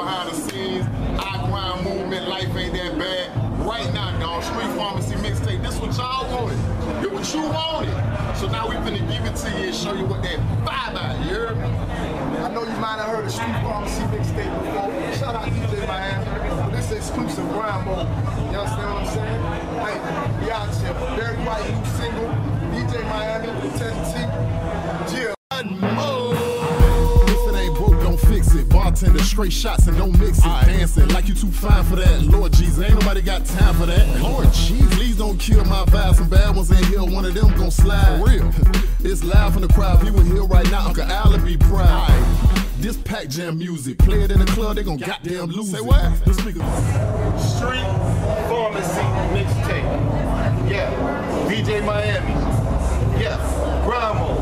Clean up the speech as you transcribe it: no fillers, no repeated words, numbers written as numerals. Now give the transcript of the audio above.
behind the scenes. Our grind movement, life ain't that bad. Right now, dog, Street Pharmacy mixtape. This what y'all wanted. This what you wanted. So now we finna give it to you and show you what that vibe out, you heard me? I know you might have heard of Street Pharmacy mixtape before. Shout out DJ Miami. This is exclusive grind mode. You understand what I'm saying? Hey, we out here. Very white new single. DJ Miami, Teddy T. Jill. If it ain't broke, don't fix it. Bartender, straight shots and don't mix it. Dancing like you too fine for that. Lord Jesus, ain't nobody got time for that. Lord Jesus, please don't kill my vibe. Some bad ones in here, one of them gon' slide. For real. It's loud from the crowd. People here right now, Uncle Al be proud. This pack jam music, play it in the club, they gon' goddamn lose it. Say what? The speaker. Street Pharmacy mixtape. Yeah. DJ Miami. Yeah. Grind mode.